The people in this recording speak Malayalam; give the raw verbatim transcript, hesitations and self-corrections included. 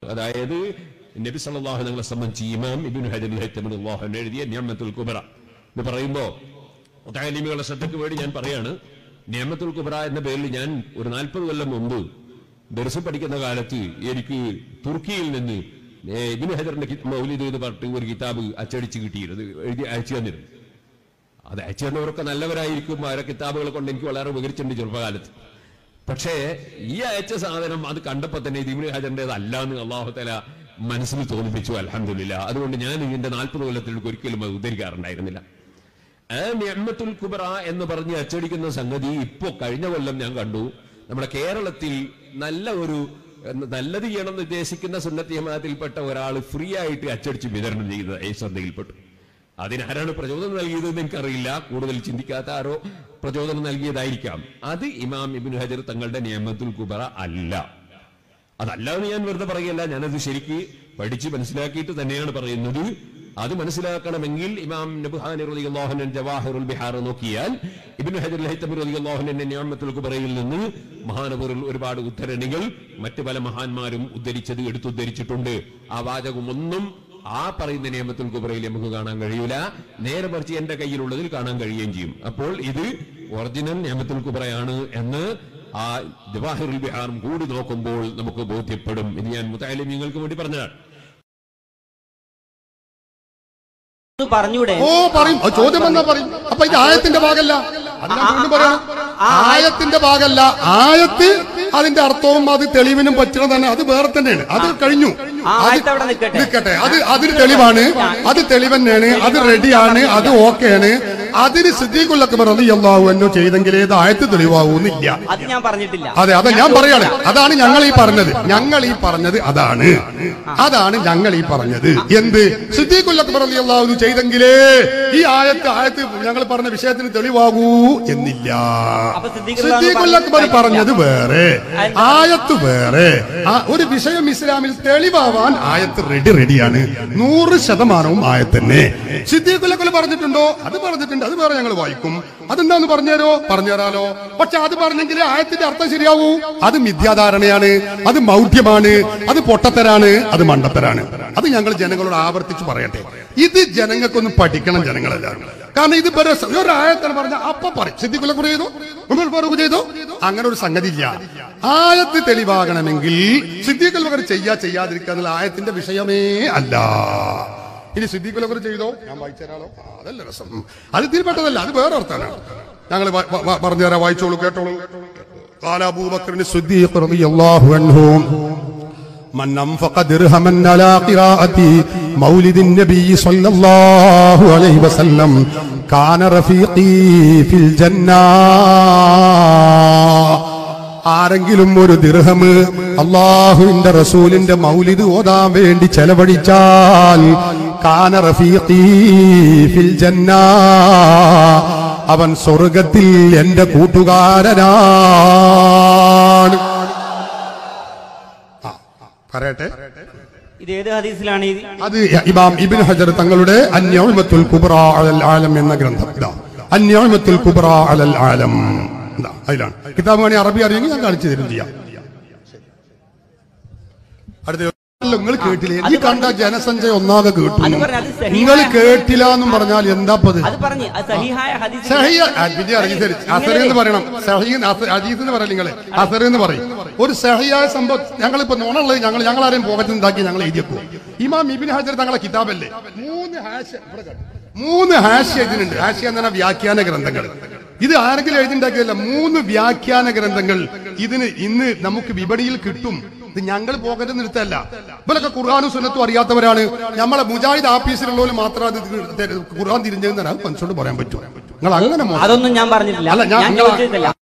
അതായത് നബി സല്ലല്ലാഹു അലൈഹി വസല്ലം സംബന്ധിച്ച് ഇമാം ഇബ്നു ഹജർ റഹിമഹുല്ലാഹു അൻഹു എഴുതിയ നിഅമത്തുൽ കുബ്ര എന്ന് പറയുമ്പോൾ മുതഅല്ലിമുകളുടെ ശ്രദ്ധയ്ക്ക് വേണ്ടി ഞാൻ പറയാണ്. നിഅമത്തുൽ കുബ്ര എന്ന പേരിൽ ഞാൻ ഒരു നാൽപ്പത് കൊല്ലം മുമ്പ് ദർസ് പഠിക്കുന്ന കാലത്ത് എനിക്ക് തുർക്കിയിൽ നിന്ന് ഇബ്നു ഹജറിന്റെ മൗലിദ് എന്ന് പറഞ്ഞിട്ട് ഒരു കിതാബ് അച്ചടിച്ച് കിട്ടിയിരുന്നു, എഴുതി അയച്ചു തന്നിരുന്നു. അത് അയച്ചു തന്നവരൊക്കെ നല്ലവരായിരിക്കും, അവരെ കിതാബുകൾ കൊണ്ട് എനിക്ക് വളരെ ഉപകരിച്ചിട്ടുണ്ട് ചെറുപ്പകാലത്ത്. പക്ഷേ ഈ അയച്ച സാധനം അത് കണ്ടപ്പോൾ തന്നെ ഇത് ഇബ്നു ഹജറിന്റേത് അല്ല എന്ന് അല്ലാഹു തആല മനസ്സിൽ തോന്നിപ്പിച്ചു. അൽഹംദുലില്ലാഹ്. അതുകൊണ്ട് ഞാൻ ഇതിന്റെ നാൽപ്പത് കൊല്ലത്തിലേക്ക് ഒരിക്കലും അത് ഉദ്ധരിക്കാറുണ്ടായിരുന്നില്ല. ആ നിഅമത്തുൽ കുബ്ര എന്ന് പറഞ്ഞ് അച്ചടിക്കുന്ന സംഗതി ഇപ്പോ കഴിഞ്ഞ കൊല്ലം ഞാൻ കണ്ടു. നമ്മുടെ കേരളത്തിൽ നല്ല ഒരു നല്ലത് ചെയ്യണമെന്ന് ഉദ്ദേശിക്കുന്ന സുന്നത്തി ജമാഅത്തിൽപ്പെട്ട ഒരാൾ ഫ്രീ ആയിട്ട് അച്ചടിച്ച് വിതരണം ചെയ്തത് ഈ ശ്രദ്ധയിൽപ്പെട്ടു. അതിനാരാണ് പ്രചോദനം നൽകിയതെന്ന് എനിക്കറിയില്ല. കൂടുതൽ ചിന്തിക്കാത്ത ആരോ പ്രചോദനം നൽകിയതായിരിക്കാം. അത് ഇമാം ഇബ്നു ഹജർ തങ്ങളുടെ നിഅമത്തുൽ കുബ്ര അല്ല. അതല്ല എന്ന് ഞാൻ വെറുതെ പറയുകയല്ല, ഞാനത് ശരിക്ക് പഠിച്ച് മനസ്സിലാക്കിയിട്ട് തന്നെയാണ് പറയുന്നത്. അത് മനസ്സിലാക്കണമെങ്കിൽ ഇമാം നബ്ഹാനി റളിയല്ലാഹു അൻഹു ജവാഹിറുൽ ബിഹാർ നോക്കിയാൽ ഇബ്നു ഹജർ അൽ-ഹൈതമി റളിയല്ലാഹു അൻഹു നിഅമത്തുൽ കുബ്രയിൽ നിന്ന് മഹാനവറുൽ ഒരുപാട് ഉദ്ധരണികൾ മറ്റു പല മഹാന്മാരും ഉദ്ധരിച്ചത് എടുത്തുദ്ധരിച്ചിട്ടുണ്ട്. ആ വാചകമൊന്നും ആ പറയുന്ന നിഅമത്തുൽ കുബ്രയിൽ നമുക്ക് കാണാൻ കഴിയൂല. നേരെ മറിച്ച് എന്റെ കയ്യിലുള്ളതിൽ കാണാൻ കഴിയുകയും ചെയ്യും. അപ്പോൾ ഇത് ഒറിജിനൽ നിഅമത്തുൽ കുബ്രയാണ് എന്ന് ആ ജവാഹിറുൽ ബിഹാറും കൂടി നോക്കുമ്പോൾ നമുക്ക് ബോധ്യപ്പെടും. ഇത് ഞാൻ മുതഅല്ലിമീങ്ങൾക്ക് വേണ്ടി പറഞ്ഞതാണ്. പറഞ്ഞൂടെ? ഓ പറയും, ചോദ്യം വന്നാ പറയും. അപ്പൊ ഇത് ആയത്തിന്റെ ഭാഗമല്ല, ആയത്തിന്റെ ഭാഗമല്ല. ആയത്ത് അതിന്റെ അർത്ഥവും അത് തെളിവിനും പറ്റണം തന്നെ, അത് വേറെ തന്നെയാണ്. അത് കഴിഞ്ഞു, നിൽക്കട്ടെ. അത് അതിന് തെളിവാണ്, അത് തെളിവ് തന്നെയാണ്, അത് റെഡിയാണ്, അത് ഓക്കെയാണ്. അതിന് സിദ്ദീഖുൽ അക്ബർ റളിയല്ലാഹു അൻഹു ചെയ്തെങ്കിൽ ഏത് ആയത്ത് തെളിവാവൂന്നില്ല. അത് ഞാൻ പറഞ്ഞിട്ടില്ല. അതെ, അതെ ഞാൻ പറയാണ്. അതാണ് ഞങ്ങൾ ഈ പറഞ്ഞത്. ഞങ്ങൾ ഈ പറഞ്ഞത് അതാണ് അതാണ് ഞങ്ങൾ ഈ പറഞ്ഞത്. എന്ത് സിദ്ദീഖുൽ അക്ബർ റളിയല്ലാഹു അൻഹു ചെയ്തെങ്കിലേ ഈ ആയത്ത് ആയത്ത് ഞങ്ങൾ പറഞ്ഞ വിഷയത്തിന് തെളിവാകൂ എന്നില്ല. സിദ്ദീഖുൽ അക്ബർ പറഞ്ഞത് വേറെ, ആയത്ത് വേറെ. ഒരു വിഷയം ഇസ്ലാമിൽ തെളിവാവാൻ ആയത്ത് റെഡി റെഡിയാണ്, നൂറ് ശതമാനവും ആയത്ത് തന്നെ. സിദ്ദീഖുൽ അക്ബർ പറഞ്ഞിട്ടുണ്ടോ? അത് പറഞ്ഞിട്ടുണ്ട്. അത് വേറെ ഞങ്ങൾ വായിക്കും. അതെന്താന്ന് പറഞ്ഞുതരോ? പറഞ്ഞുതരാലോ. പക്ഷെ അത് പറഞ്ഞെങ്കിലേ ആയത്തിന്റെ അർത്ഥം ശരിയാവൂ. അത് മിഥ്യാധാരണയാണ്, അത് മൗഢ്യമാണ്, അത് പൊട്ടത്തരാണ്, അത് മണ്ടത്തരാണ്. അത് ഞങ്ങൾ ജനങ്ങളോട് ആവർത്തിച്ച് പറയട്ടെ. ഇത് ജനങ്ങൾക്കൊന്ന് പഠിക്കണം, ജനങ്ങളെല്ലാവരും. കാരണം ഇത് ഒരു ആയത്താണ് പറഞ്ഞ അപ്പൊ പറയും സിദ്ദീഖുൽ അക്ബർ ചെയ്തു, ഉമർ ഫാറൂഖ് ചെയ്തു. അങ്ങനെ ഒരു സംഗതി ഇല്ല. ആയത്ത് തെളിവാകണമെങ്കിൽ സിദ്ദീഖുൽ അക്ബർ ചെയ്യാ ചെയ്യാതിരിക്കുക ആയത്തിന്റെ വിഷയമേ അല്ല. ഇനി സിദ്ദീഖുൽ അക്ബർ ചെയ്തോ? ഞാൻ വായിച്ചരാളോ? അതല്ല രസം, അത് ഇതിൽപ്പെട്ടതല്ല, അത് വേറെ അർത്ഥമാണ്. ഞങ്ങൾ പറഞ്ഞു തരാം, വായിച്ചോളൂ, കേട്ടോളൂ. ഖാല അബൂബക്കർ സിദ്ദീഖ് റളിയല്ലാഹു അൻഹു من أنفق درهما على قراءة مولد النبي صلى الله عليه وسلم كان رفيقي في الجنة. ആരെങ്കിലും ഒരു ദിർഹം അല്ലാഹുവിന്റെ റസൂലിന്റെ മൗലിദ് ഓതാൻ വേണ്ടി ചെലവഴിച്ചാൽ കാന റഫീഖി ഫിൽ ജന്ന, അവൻ സ്വർഗ്ഗത്തിൽ എന്റെ കൂട്ടുകാരനാണ്. പറയട്ടെ, ഇത് ഏത് ഹദീസിലാണ്? അത് ഇമാം ഇബ്നു ഹജർ തങ്ങളുടെ അൻ-നിഅമത്തുൽ കുബ്ര അലൽ ആലം എന്ന ഗ്രന്ഥം. ഇതാ അൻ-നിഅമത്തുൽ കുബ്ര അലൽ ആലം, അതിലാണ്. കിതാബ് വേണി അറബി അറിയെങ്കിൽ ഞാൻ കാണിച്ചു തരും ചെയ്യാം. അടുത്ത നിങ്ങൾ കേട്ടില്ലേ? ഈ കണ്ട ജനസംഖ്യ ഒന്നാകെ കേട്ടു. നിങ്ങൾ കേട്ടില്ല എന്നും പറഞ്ഞാൽ എന്താ പത്? അസറെന്ന് പറയണം, അജീസ് എന്ന് പറയണം. നിങ്ങൾ അസറെന്ന് പറയും. ഒരു സഹിയായ സംഭവം ഞങ്ങളിപ്പോ നോണുള്ളത് ഞങ്ങൾ ഞങ്ങൾ ആരെയും പോകറ്റ് ഉണ്ടാക്കി ഞങ്ങൾ എഴുതിയപ്പോ ഇമാം ഇബ്നു ഹജർ തങ്ങളെ കിതാബല്ലേ മൂന്ന് ഹാഷ്യ മൂന്ന് ഹാഷ്യ ഇതിനുണ്ട്. ഹാഷ്യ എന്ന് പറഞ്ഞാൽ വ്യാഖ്യാന ഗ്രന്ഥങ്ങൾ. ഇത് ആരെങ്കിലും എഴുതിണ്ടാക്കിയതല്ല, മൂന്ന് വ്യാഖ്യാന ഗ്രന്ഥങ്ങൾ ഇതിന് ഇന്ന് നമുക്ക് വിപണിയിൽ കിട്ടും. ഇത് ഞങ്ങൾ പോകറ്റ് നിർത്തല്ല. ഇവരൊക്കെ ഖുർആനും സുന്നത്തും അറിയാത്തവരാണ്. നമ്മളെ മുജാഹിദ് ആഫീസിലുള്ളവർ മാത്രം അത് ഖുർആൻ തിരിഞ്ഞെന്ന് മനസ്സോട് പറയാൻ പറ്റും. നിങ്ങൾ അങ്ങനെ അതൊന്നും ഞാൻ പറഞ്ഞിട്ടില്ല.